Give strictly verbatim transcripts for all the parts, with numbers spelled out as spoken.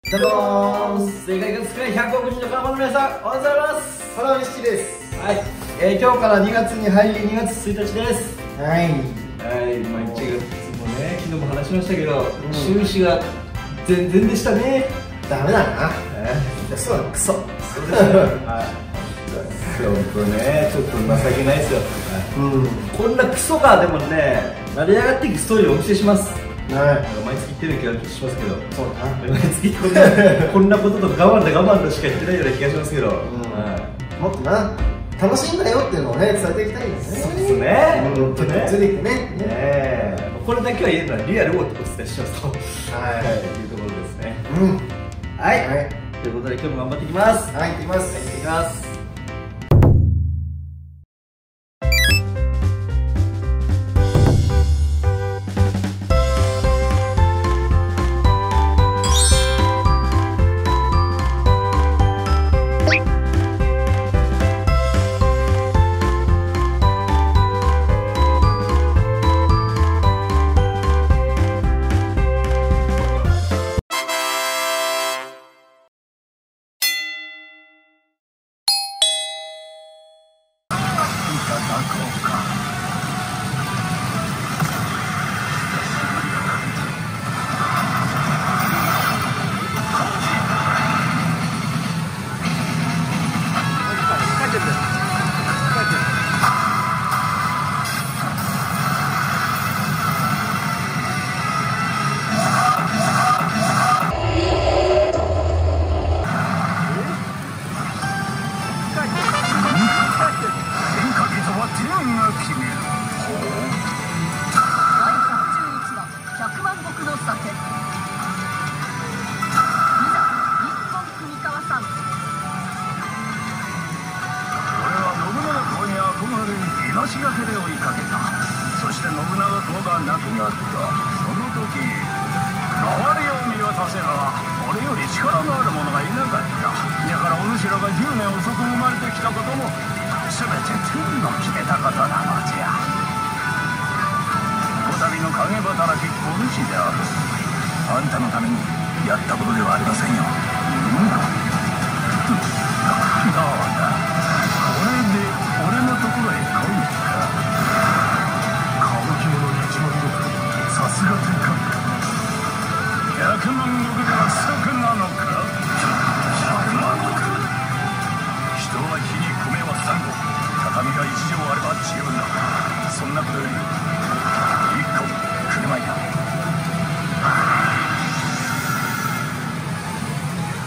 どうもー、世界が少ないひゃくおく人のカラバの皆さん、おはようございます。 原西です。 はい、えー、今日からにがつに入りにがつついたちです。 はい。 はい、まあいちがつもね、昨日も話しましたけど、 うん、 収支が全然でしたね。 ダメだな。 えー、 そうだ、クソ。 そうですね。はい。本当ね、ちょっと情けないですよ。うん。こんなクソがでもね、成り上がっていくストーリーをお見せします。 はい。 毎月言ってる気がしますけど、 そうだな。 毎月こんなこんなことと我慢だ我慢だしか言ってないような気がしますけど、 もっとな、楽しいんだよっていうのをね、伝えていきたいんですね。そうですね。 本当ね。 ずれてね。 これだけは言えるのはリアルをお伝えしますと、はい、いうところですね。うん。はい。ということで今日も頑張っていきます。 はい、行きます。 行ってきます。 命がけで追いかけた。そして信長公が亡くなったその時、周りを見渡せば俺より力のある者がいなかった。だからお主らがじゅうねん遅く生まれてきたことも全て天の決めたことなのじゃ。こたびの影働きお主である。あんたのためにやったことではありませんよ。うん、どうだ、これで俺のところへ来いか。歌舞伎者に一万石、さすが天下。百万石が不足なのか。百万石。人は火に米は三合、畳が一畳あれば十分だ。そんなことより一個車や。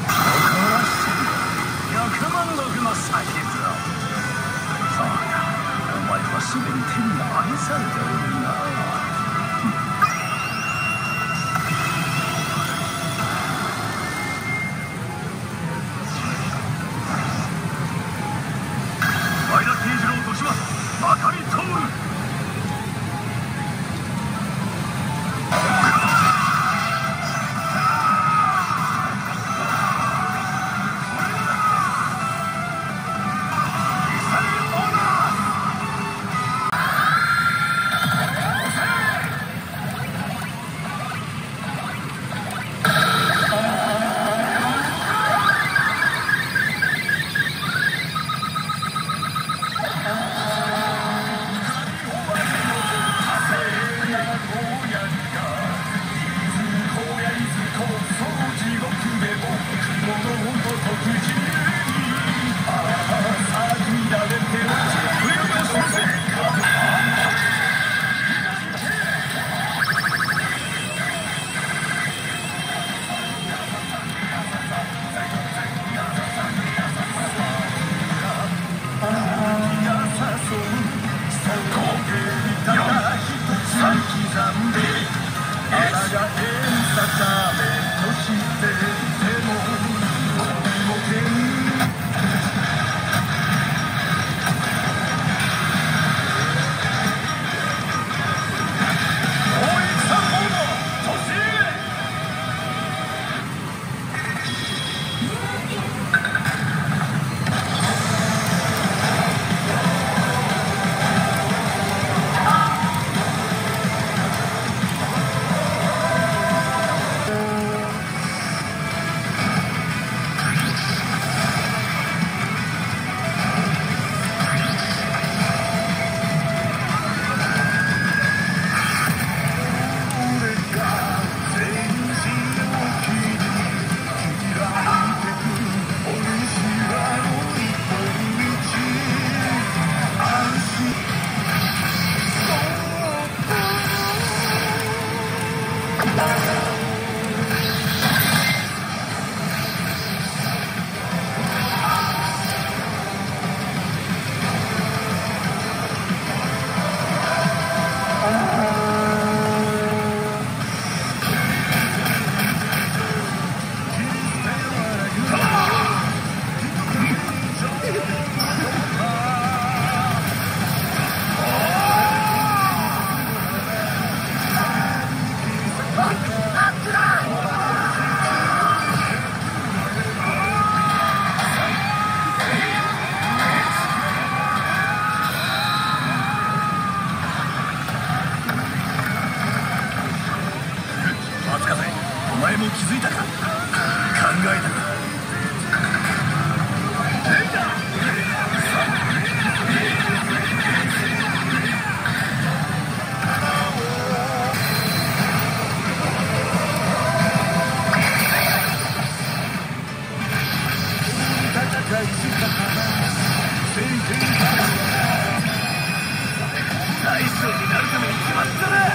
百万石の先ぞ。そうだ、 も気づいたか、考えたか。大将になるために決まったな。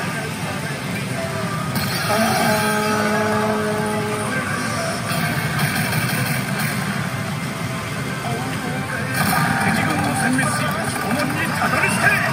敵軍を殲滅し、拷問にたどり着け。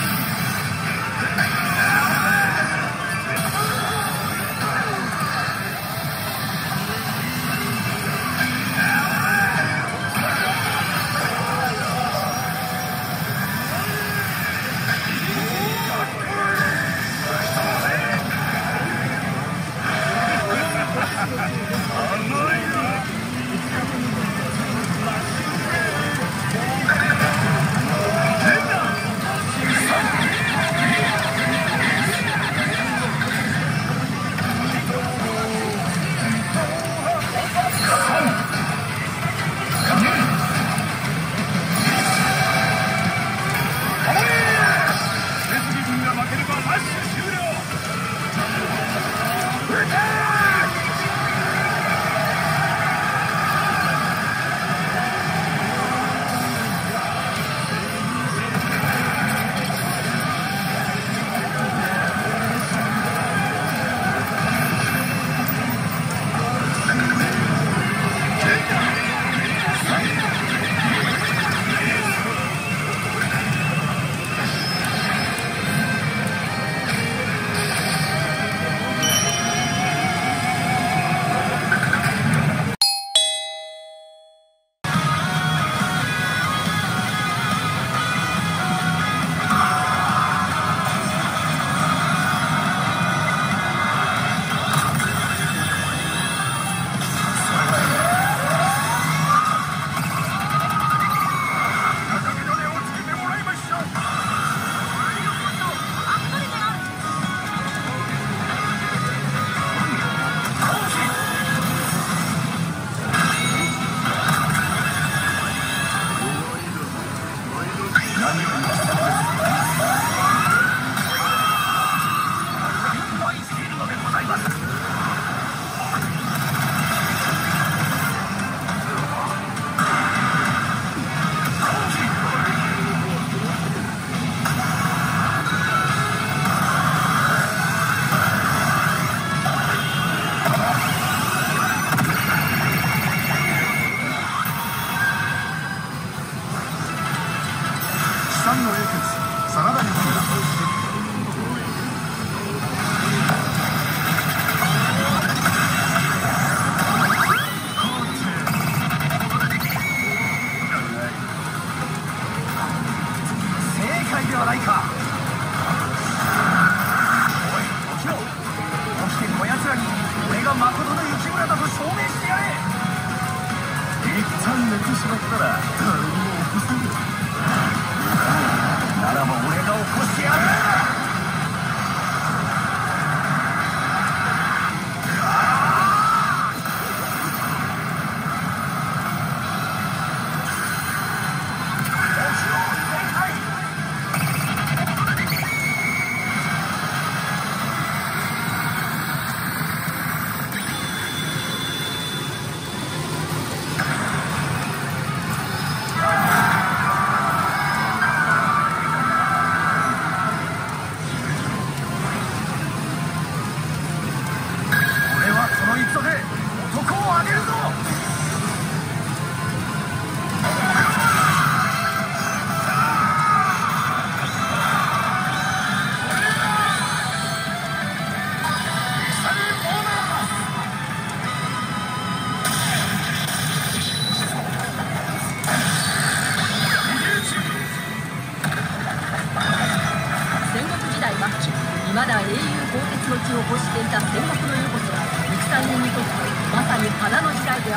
まだ英雄鋼鉄の血を欲していた戦国の横綱戦人にとってまさに花の時代であった。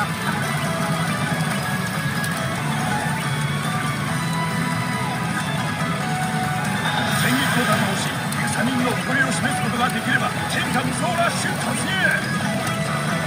戦撃を断行し、戦人の誇りを示すことができれば天下無双ラッシュ突入。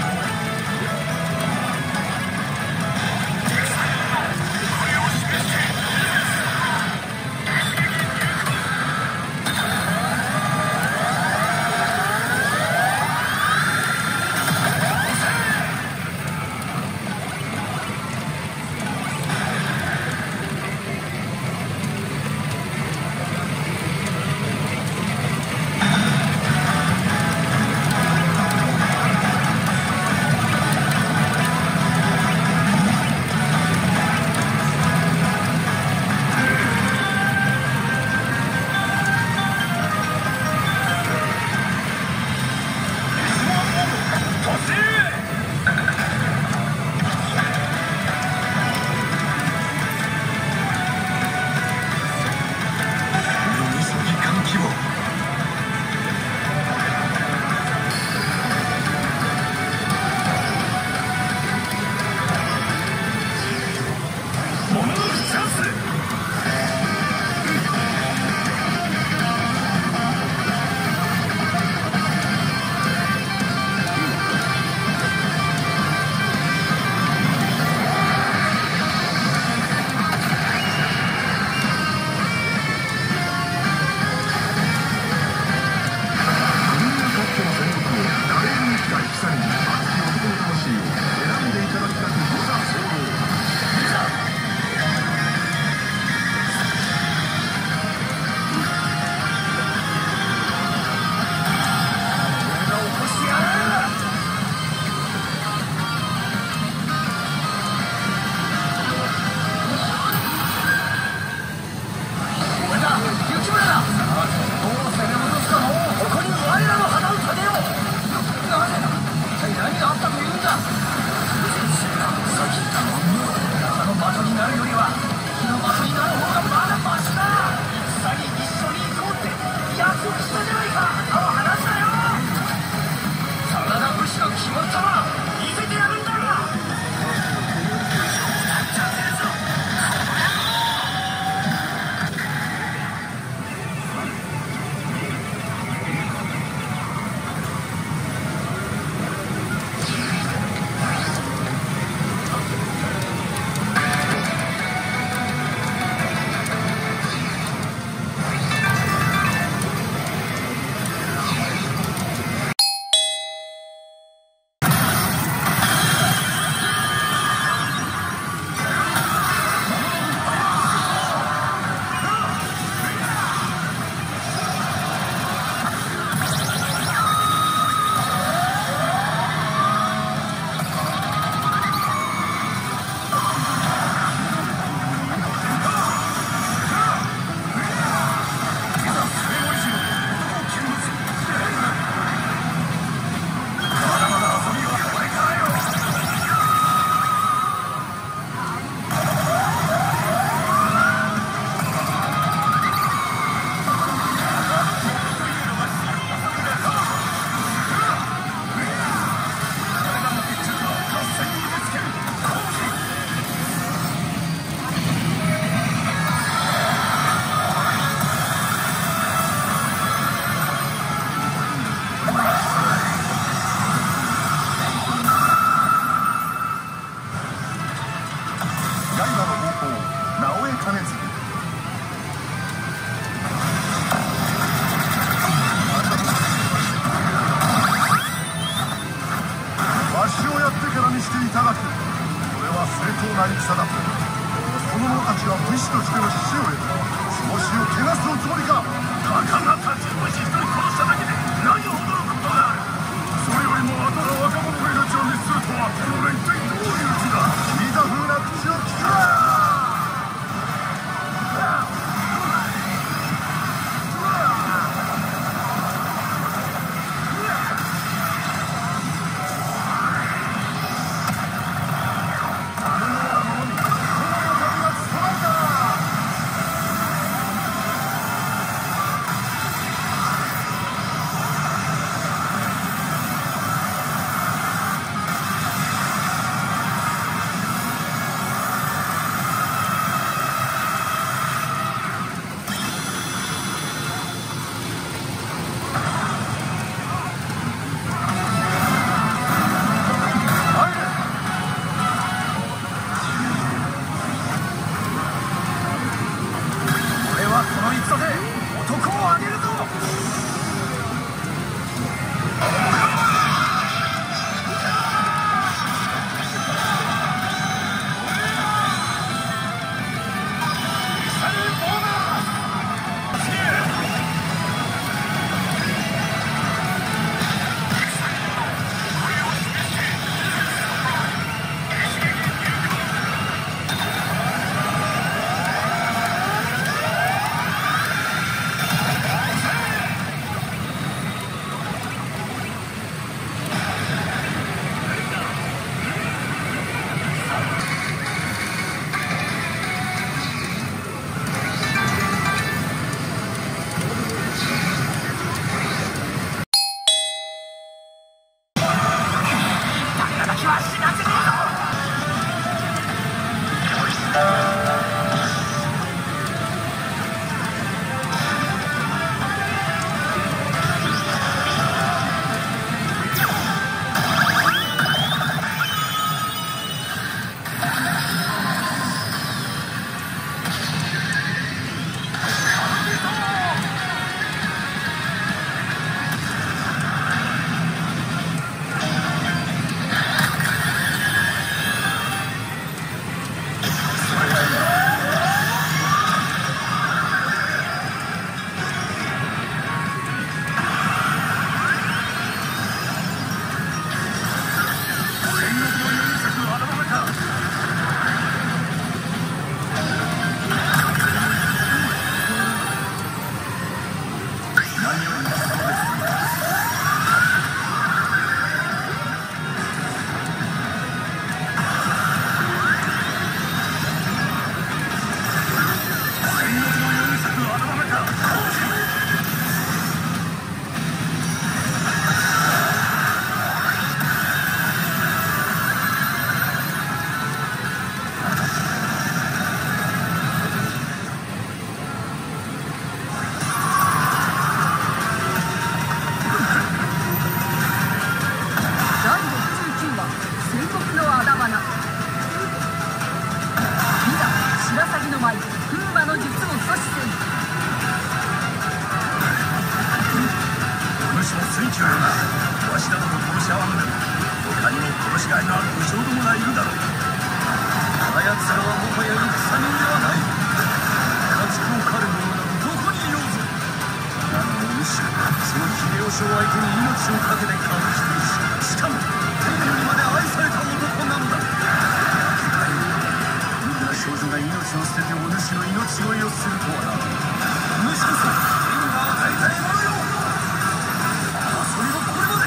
しの追求だ。わしなどと殺し合わんでも他にも殺しがいのある武将どもがいるだろう。あやつらはもはや戦人ではない。家畜を狩る者などどこにいようぞ。なのにむしろその秀吉を相手に命を懸けて感じているし、しかも天女にまで愛された男なのだ。少女が命を捨ててお主の命乞いをするとはな。お主こそ天が与えた獲物よ。争いはこれまで。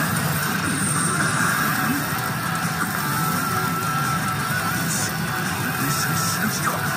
よし、一緒に死ぬ気か。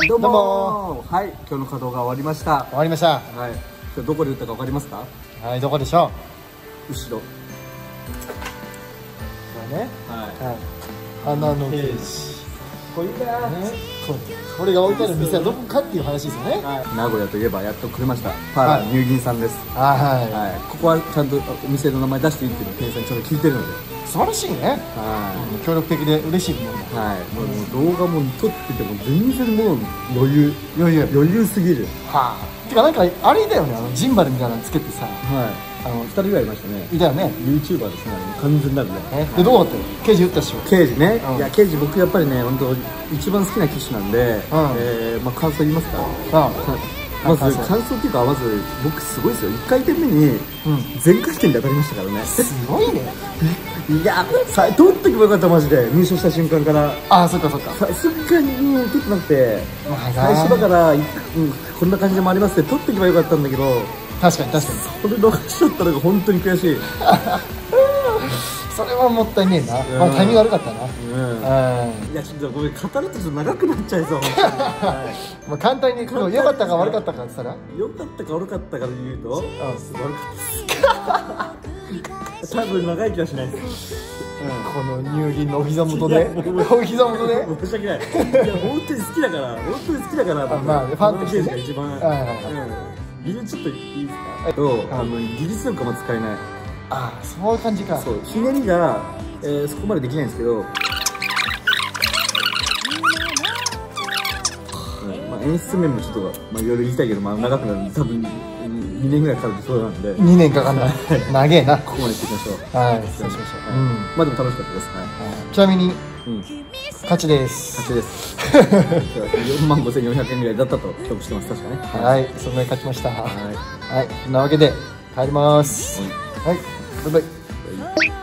どうもどうもはい、今日の稼働が終わりました。 終わりました。 はい、今日どこで打ったか分かりますか？ はい、どこでしょう。 後ろ。 これね。 ははい。花のケージ。 これだね、ここれが置いてある店はどこかっていう話ですよね。 名古屋といえばやっと来れました。パーラ乳銀さんです。 ははい、ここはちゃんとお店の名前出していいっていうのを店員さんにちょっと聞いてるので。 い。素晴らしいね。 は協力的で嬉しいものだ。 い。はい。もう動画も撮ってても全然もう余裕余裕。 余裕すぎる。 はあ。てかなんかあれだよね、あのジンバルみたいなのつけてさ、 はい。あの二人ぐらいいましたね。 いたよね。 ユーチューバーですね。完全なるね。 え、でどうだったよ。ケージ打ったっしょ。 ケージね、 うんいやケージ僕やっぱりね本当一番好きな機種なんで、 うんえーまあ感想言いますか。 あまず感想感想っていうかまず僕すごいですよ。いっかい転目にうん。 全回転で当たりましたからね。 すごいね。 いやさ取っとけばよかったマジで入賞した瞬間からああ、そっかそっか。 さすがに取ってなくてまあな最初だから、うん、こんな感じでもありますって取ってけばよかったんだけど確かに確かに。 これ逃しちゃったのが本当に悔しい。 それはもったいねえな。 うんまあタイミング悪かったな。 うんうん。 いやちょっとごめん語るとちょっと長くなっちゃいそう。本当にはいまあ簡単に、でも良かったか悪かったかって言ったら、 良かったか悪かったかで言うと、 うん、 悪かったです。多分長生きはしないです。 この乳銀のお膝元でいやもうお膝元で申し訳ない。いや本当に好きだから、本当に好きだから。 あまあねファンとしてねこのケージが一番。 はいはいはいうん理由ちょっといいですか。とあの技術力も使えない。 ああ、そういう感じか。 そうひねりが、えー、そこまでできないんですけど。うんまあ演出面もちょっとまあいろいろ言いたいけどまあ長くなるんで多分にねんぐらいかかるそうなんで。 にねんかかんない。長えな。 ここまでしていきましょう。 はい、 そうしましょう。 うん。 まあでも楽しかったです。はい。 ちなみにうん。 勝ちです。 勝ちです。よんまんごせんよんひゃくえんぐらいだったと記憶してます。確かね。 はい、そんなに勝ちました。 ははい、そんなわけで帰ります。はい、バイバイ。 い。